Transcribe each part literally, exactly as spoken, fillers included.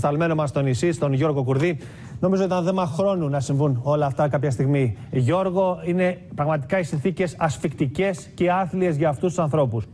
σταλμένο μας στο νησί, στον Γιώργο Κουρδί. Νομίζω ήταν θέμα χρόνου να συμβούν όλα αυτά κάποια στιγμή. Γιώργο, είναι πραγματικά οι συνθήκες ασφικτικές και άθλιες για αυτούς τους ανθρώπους.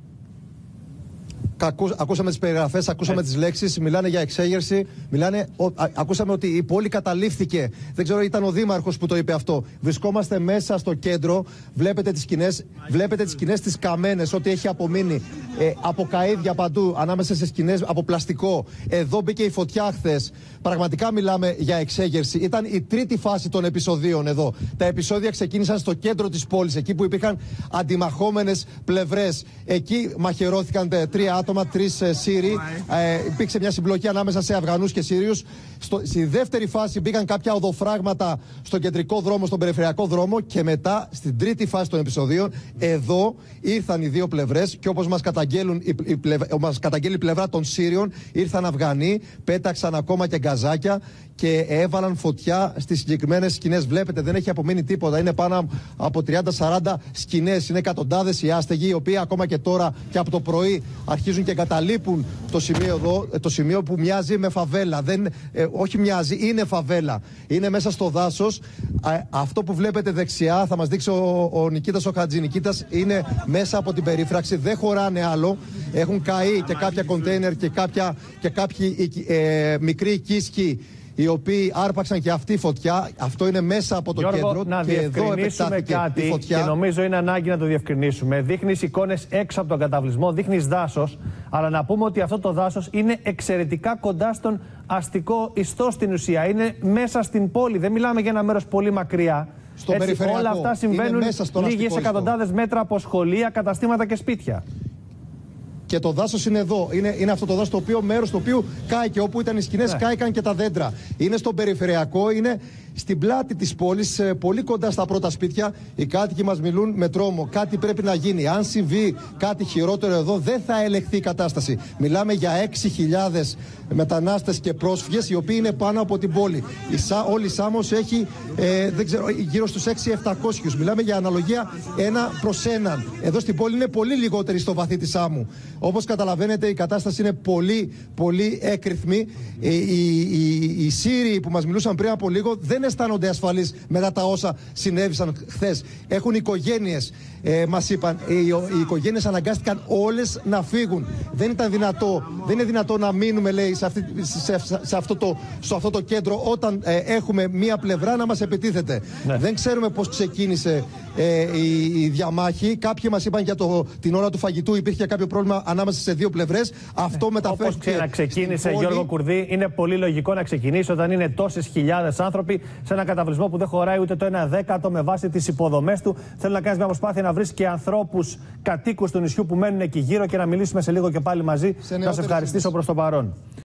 Ακούσαμε τις περιγραφές, ακούσαμε τις λέξεις, μιλάνε για εξέγερση, μιλάνε, ο, α, ακούσαμε ότι η πόλη καταλήφθηκε. Δεν ξέρω, ήταν ο Δήμαρχος που το είπε αυτό. Βρισκόμαστε μέσα στο κέντρο, βλέπετε τις σκηνές, βλέπετε τις σκηνές τις καμένες, ό,τι έχει απομείνει ε, από καΐδια παντού, ανάμεσα σε σκηνές από πλαστικό. Εδώ μπήκε η φωτιά χθες. Πραγματικά μιλάμε για εξέγερση. Ήταν η τρίτη φάση των επεισοδίων εδώ. Τα επεισόδια ξεκίνησαν στο κέντρο της πόλης, εκεί που υπήρχαν αντιμαχόμενες πλευρές. Εκεί μαχαιρώθηκαν τρία άτομα, τρεις ε, Σύριοι. Ε, υπήρξε μια συμπλοκή ανάμεσα σε Αφγανούς και Σύριους. Στο, στη δεύτερη φάση μπήκαν κάποια οδοφράγματα στον κεντρικό δρόμο, στον περιφερειακό δρόμο. Και μετά, στην τρίτη φάση των επεισοδίων, εδώ ήρθαν οι δύο πλευρές. Και όπως μας, καταγγέλουν, η, η πλευ, μας καταγγέλει η πλευρά των Σύριων, ήρθαν Αφγανοί, πέταξαν ακόμα και γκαζάκια και έβαλαν φωτιά στις συγκεκριμένες σκηνές. Βλέπετε, δεν έχει απομείνει τίποτα. Είναι πάνω από τριάντα σαράντα σκηνές. Είναι εκατοντάδες οι άστεγοι, οι οποίοι ακόμα και τώρα και από το πρωί αρχίζουν και εγκαταλείπουν το σημείο εδώ, το σημείο που μοιάζει με φαβέλα. Δεν, ε, όχι μοιάζει, είναι φαβέλα. Είναι μέσα στο δάσος. Α, αυτό που βλέπετε δεξιά, θα μας δείξει ο, ο Νικήτας ο Χατζηνικήτας, είναι μέσα από την περίφραξη. Δεν χωράνε άλλο. Έχουν καεί και κάποια κοντέινερ και, κάποια, και κάποιοι ε, μικροί οικίσκοι, οι οποίοι άρπαξαν και αυτή φωτιά. Αυτό είναι μέσα από το Γιώργο, κέντρο. Να και διευκρινίσουμε εδώ κάτι η φωτιά. Και νομίζω είναι ανάγκη να το διευκρινίσουμε. Δείχνεις εικόνες έξω από τον καταβλισμό, δείχνεις δάσος, αλλά να πούμε ότι αυτό το δάσος είναι εξαιρετικά κοντά στον αστικό ιστό στην ουσία. Είναι μέσα στην πόλη. Δεν μιλάμε για ένα μέρος πολύ μακριά. Στο Έτσι, περιφερειακό. όλα αυτά συμβαίνουν λίγες εκατοντάδες μέτρα από σχολεία, καταστήματα και σπίτια. Και το δάσος είναι εδώ. Είναι, είναι αυτό το δάσος το οποίο μέρος το οποίο κάηκε. Όπου ήταν οι σκηνές, ναι, κάηκαν και τα δέντρα. Είναι στον περιφερειακό, είναι στην πλάτη της πόλης, πολύ κοντά στα πρώτα σπίτια. Οι κάτοικοι μας μιλούν με τρόμο. Κάτι πρέπει να γίνει. Αν συμβεί κάτι χειρότερο εδώ, δεν θα ελεγχθεί η κατάσταση. Μιλάμε για έξι χιλιάδες μετανάστες και πρόσφυγες, οι οποίοι είναι πάνω από την πόλη. Η Σά, όλη η Σάμος έχει ε, δεν ξέρω, γύρω στους έξι χιλιάδες επτακόσιους. Μιλάμε για αναλογία ένα προς έναν. Εδώ στην πόλη είναι πολύ λιγότερη στο βαθύ της Σάμου. Όπως καταλαβαίνετε, η κατάσταση είναι πολύ, πολύ έκρηθμη. Οι, οι, οι, οι Σύριοι που μας μιλούσαν πριν από λίγο δεν αισθάνονται ασφαλείς μετά τα όσα συνέβησαν χθες. Έχουν οικογένειες, ε, μας είπαν. Οι, οι οικογένειες αναγκάστηκαν όλες να φύγουν. Δεν ήταν δυνατό, δεν είναι δυνατό να μείνουμε, λέει, σε, αυτή, σε, σε, αυτό, το, σε αυτό το κέντρο όταν ε, έχουμε μία πλευρά να μας επιτίθεται. Ναι. Δεν ξέρουμε πώς ξεκίνησε ε, η, η διαμάχη. Κάποιοι μας είπαν για το, την ώρα του φαγητού υπήρχε κάποιο πρόβλημα ανάμεσα σε δύο πλευρές. Αυτό μεταφέρθηκε. Όπως ξεκίνησε, Γιώργο Κουρδί, είναι πολύ λογικό να ξεκινήσει όταν είναι τόσες χιλιάδες άνθρωποι σε ένα καταβλισμό που δεν χωράει ούτε το ένα δέκατο με βάση τις υποδομές του. Θέλω να κάνεις μια προσπάθεια να βρεις και ανθρώπους, κατοίκους του νησιού που μένουν εκεί γύρω και να μιλήσουμε σε λίγο και πάλι μαζί. Να σε ευχαριστήσω προς το παρόν.